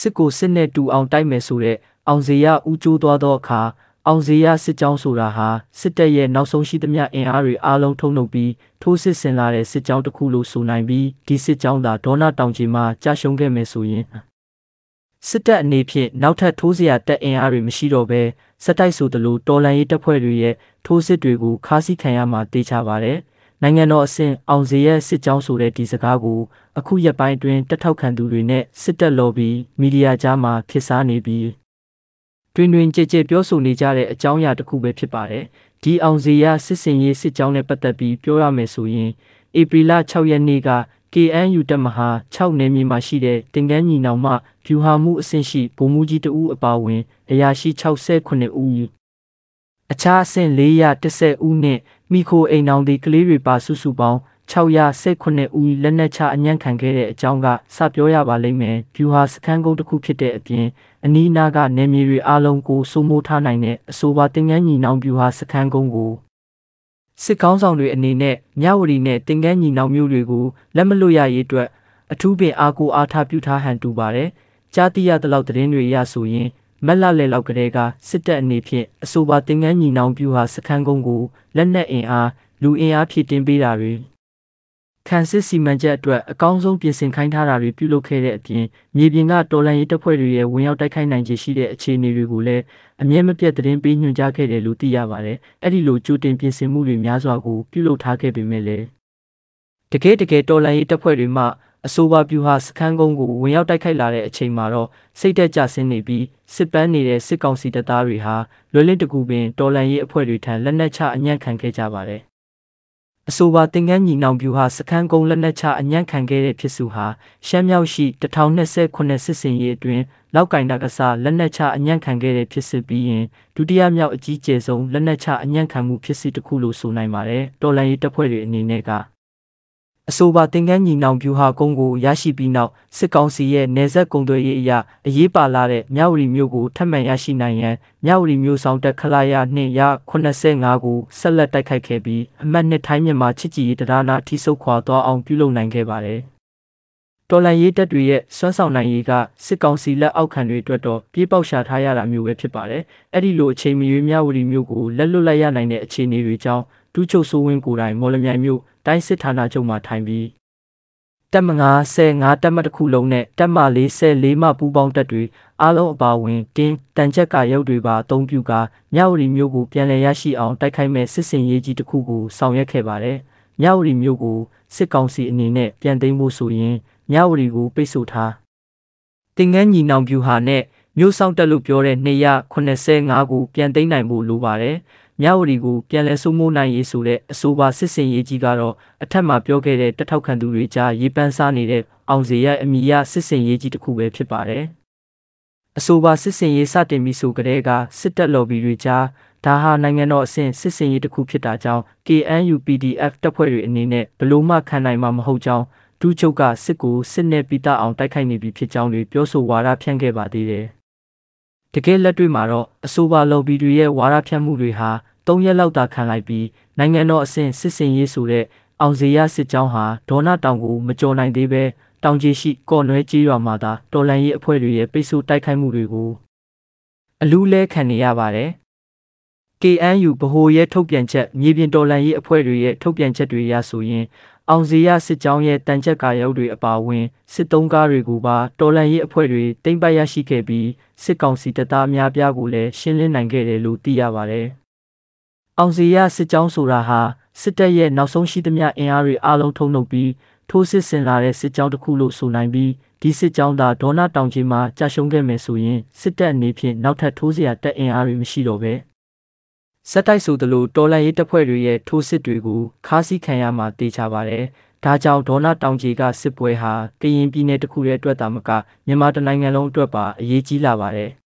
စစ်ကိုစစ်နဲ့တူအောင်တိုက်မယ်ဆိုတဲ့အောင်စေရဦးကျိုးသွားသောအခါအောင်စေရစစ်ကြောင်းဆိုတာဟာစစ်တပ်ရဲ့နောက်ဆုံးရှိသမျှအင်အားတွေအားလုံးထုံနှုတ်ပြီးထိုးစစ်ဆင်လာတဲ့စစ်ကြောင်းတစ်ခုလို့ဆိုနိုင်ပြီးဒီစစ်ကြောင်းသာဒေါနာတောင်ကြီးမှာကြာရှုံးခဲ့မယ်ဆိုရင်စစ်တပ်အနေဖြင့်နောက်ထပ်ထိုးစရာတပ်အင်အားတွေမရှိတော့ဘဲစက်တိုက်ဆိုသလိုတော်လန်ရေးတပ်ဖွဲ့တွေရဲ့ထိုးစစ်တွေကိုခါးစည်းခံရမှာတေချပါတယ်နိုင်ငံတော်အဆင့်အောင်စေရဲ့စစ်ကြောင်းဆိုတဲ့ဒီစကားကိုအခုရက်ပိုင်းအတွင်းတက်ထောက်ခံသူတွေနဲ့စစ်တပ်လော်ဘီမီဒီယာကြားမှာခေတ်စားနေပြီးတွင်ကြဲပြောဆိုနေကြတဲ့အကြောင်းအရာတစ်ခုပဲဖြစ်ပါတယ်ဒီအောင်စေရစစ်စင်ရေးစစ်ကြောင်းနဲ့ပတ်သက်ပြီးပြောရမယ်ဆိုရင်ဧပြီလ6ရက်နေ့က KNU တပ်မဟာ6နယ်မြေမှာရှိတဲ့တင်ကန်းညီနောင်မှဖြူဟာမှုအဆင့်ရှိဗိုလ်မှူးကြီးတဦးအပါအဝင်အရာရှိ69ဦးအခြားအဆင့်410ဦးနဲ့မိခိုအိမ်နောင်ဒီကလေးတွေပါစုစုပေါင်း619ဦးလက်နက်ချအညံ့ခံခဲ့တဲ့အကြောင်းကစပြောရပါလိမ့်မယ်ဖြူဟာစခန်းကုန်းတစ်ခုဖြစ်တဲ့အပြင်အနီးအနားကနယ်မြေတွေအားလုံးကိုစိုးမိုးထားနိုင်တဲ့အဆိုပါတင်ကန်းညီနောင်ဖြူဟာစခန်းကုန်းကိုစစ်ကောင်းဆောင်တွေအနေနဲ့မြဝတီနဲ့တင်ကန်းညီနောင်မျိုးတွေကိုလက်မလွတ်ရရေးအတွက်အထူးပင်အားကိုအားထားပြုထားဟန်တူပါတယ်ကြားသိရသလောက်သတင်းတွေအရဆိုရင်မက်လာလေလောက်ကလေးကစစ်တပ်အနေဖြင့်အဆိုပါတင်ကန်းညီနောင်ပြူဟာစခန်းကုန်းကိုလက်နက်အင်အားလူအင်အားဖြည့်တင်းပေးတာတွေခန့်စစ်စီမံချက်အတွက်အကောင်းဆုံးပြင်ဆင်ခိုင်းထားတာတွေပြုလုပ်ခဲ့တဲ့အပြင်မြေပြင်ကတော်လှန်ရေးတပ်ဖွဲ့တွေရဲ့ဝင်ရောက်တိုက်ခိုက်နိုင်ခြေရှိတဲ့အခြေအနေတွေကိုလည်းအမြဲမပြတ်သတင်းပေးညွှန်ကြားခဲ့တယ်လို့သိရပါတယ်။အဲ့ဒီလိုကြိုတင်ပြင်ဆင်မှုတွေများစွာကိုပြုလုပ်ထားခဲ့ပေမဲ့လည်းတကယ်တော်လှန်ရေးတပ်ဖွဲ့တွေမှအဆိုပါပြူဟာစခန်းကုန်းကိုဝင်ရောက်တိုက်ခိုက်လာတဲ့အချိန်မှာတော့စိတ်တက်ကြဆင်းနေပြီးစစ်ပန်းနေတဲ့စစ်ကောင်စီတပ်သားတွေဟာလွယ်လင့်တကူပင်တော်လှန်ရေးအဖွဲ့တွေထံလက်နက်ချအညံ့ခံခဲ့ကြပါတယ်အဆိုပါတင်ကန်းညီနောင်ပြူဟာစခန်းကုန်းလက်နက်ချအညံ့ခံခဲ့တဲ့ဖြစ်စုဟာရှမ်းမြောက်ရှိ1029စစ်စင်ရေးအတွင်းလောက်ကင်တာကစားလက်နက်ချအညံ့ခံခဲ့တဲ့ဖြစ်စစ်ပြီးရင်ဒုတိယမြောက်အကြီးကျယ်ဆုံးလက်နက်ချအညံ့ခံမှုဖြစ်စစ်တစ်ခုလို့ဆိုနိုင်ပါတယ်တော်လှန်ရေးတပ်ဖွဲ့တွေအနေနဲ့ကအဆိုပါတင်ကန်းညီနောင်ပြူဟာကုန်းကိုရရှိပြီးနောက်စစ်ကောင်စီရဲ့နယ်စပ်ကုန်သွယ်ရေးအရေးပါလာတဲ့မြဝတီမြို့ကိုထပ်မံရရှိနိုင်ရန်မြဝတီမြို့ဆောင်တပ်ခလာရ2ရ85ကိုဆက်လက်တိုက်ခိုက်ခဲ့ပြီးအမှတ်2ထိုင်းမြန်မာချစ်ကြည်ရေးတရားနာထိစုပ်ခွာသွားအောင်ပြုလုပ်နိုင်ခဲ့ပါတယ်။တော်လှန်ရေးတပ်တွေရဲ့စွမ်းဆောင်နိုင်ရေးကစစ်ကောင်စီလက်အောက်ခံတွေအတွက်တော့ပြေးပေါက်ရှာထားရတာမျိုးပဲဖြစ်ပါတယ်။အဲ့ဒီလိုအချိန်မရွေးမြဝတီမြို့ကိုလက်လွတ်လိုက်ရနိုင်တဲ့အခြေအနေတွေကြောင့်တူးချုပ်စိုးဝင်းကိုယ်တိုင်မော်လမြိုင်မြို့တိုင်းစစ်ဌာနချုပ်မှာထိုင်ပြီးတပ်မ95တပ်မတစ်ခုလုံးနဲ့တပ်မ44မှပူးပေါင်းတပ်တွေအားလုံးအပါအဝင်တင်းတန်ချက်ကရုပ်တွေပါအသုံးပြုကာမြဝတီမြို့ကိုပြန်လည်ရရှိအောင်တိုက်ခိုက်မဲ့စစ်စင်ရေးကြီးတစ်ခုကိုဆောင်ရွက်ခဲ့ပါတယ်။မြဝတီမြို့ကိုစစ်ကောင်စီအနေနဲ့ပြန်သိမ်းဖို့ဆိုရင်မြဝတီကိုပိတ်ဆို့ထားတင်ကန်းညီနောင်ပြူဟာနဲ့မြို့ဆောင်တက်လို့ပြောတဲ့285ကိုပြန်သိမ်းနိုင်ဖို့လိုပါတယ်။မြဝတီကိုပြန်လည်စိုးမိုးနိုင်ရေးဆိုတဲ့အဆိုပါစစ်စင်ရေးကြီးကတော့အထက်မှာပြောခဲ့တဲ့တက်ထောက်ခံသူတွေကြားရေးပန်းစားနေတဲ့အောင်စေရအမိရစစ်စင်ရေးကြီးတစ်ခုပဲဖြစ်ပါတယ်။အဆိုပါစစ်စင်ရေးစတင်ပြီးဆိုကြတဲ့ကစစ်တပ်လော်ဘီတွေကြားဒါဟာနိုင်ငံတော်အဆင့်စစ်စင်ရေးတစ်ခုဖြစ်တာကြောင့် KNU PDF တပ်ဖွဲ့တွေအနေနဲ့ဘလို့မှခံနိုင်မှာမဟုတ်ကြောင်းဒုချုပ်ကစစ်ကိုစစ်နဲ့ပိတအောင်တိုက်ခိုက်နေပြီဖြစ်ကြောင်းတွေပြောဆိုဝါဒဖြန့်ခဲ့ပါသေးတယ်။တကယ်လက်တွေ့မှာတော့အဆိုပါလော်ဘီတွေရဲ့ဝါဒဖြန့်မှုတွေဟာ3ရက်လောက်သာခံလိုက်ပြီးနိုင်ငံတော်အဆင့်စစ်စင်ရေးဆိုတဲ့အောင်စေရစစ်ကြောင်းဟာဒေါနာတောင်ကိုမကျော်နိုင်သေးပဲတောင်ကြီးရှိကော့နွဲကြီးရွာမှာသာတော်လှန်ရေးအဖွဲ့တွေရဲ့ပိတ်ဆို့တိုက်ခိုက်မှုတွေကိုအလူးလဲခံနေရပါတယ်။ KNU ဗဟိုရဲ့ထုတ်ပြန်ချက်မြေပြင်တော်လှန်ရေးအဖွဲ့တွေရဲ့ထုတ်ပြန်ချက်တွေအရဆိုရင်အောင်စေရစစ်ကြောင်းရဲ့တန်ချက်ကာရုပ်တွေအပါအဝင်စစ်သုံးကားတွေကိုပါတော်လှန်ရေးအဖွဲ့တွေတိမ့်ပိုက်ရရှိခဲ့ပြီးစစ်ကောင်စီတပ်သားများပြားကိုလည်းရှင်းလင်းနိုင်ခဲ့တယ်လို့သိရပါတယ်။အောင်စေရစစ်ကြောင်းဆိုတာဟာစစ်တပ်ရဲ့နောက်ဆုံးရှိသမျှအင်အားတွေအားလုံးထုံနှုတ်ပြီးထိုးစစ်ဆင်လာတဲ့စစ်ကြောင်းတစ်ခုလို့ဆိုနိုင်ပြီးဒီစစ်ကြောင်းသာဒေါနာတောင်ကြီးမှာကြာရှုံးခဲ့မယ်ဆိုရင်စစ်တပ်အနေဖြင့်နောက်ထပ်ထိုးစရာတပ်အင်အားတွေမရှိတော့ပဲစက်တိုက်ဆိုသလိုတော်လှန်ရေးတပ်ဖွဲ့တွေရဲ့ထိုးစစ်တွေကိုခါးစည်းခံရမှာတေချာပါတယ်။ဒါကြောင့်ဒေါနာတောင်ကြီးကစစ်ပွဲဟာကရင်ပြည်နယ်တစ်ခုရဲ့အတွက်သာမကမြန်မာတိုင်းနိုင်ငံလုံးအတွက်ပါအရေးကြီးလာပါတယ်။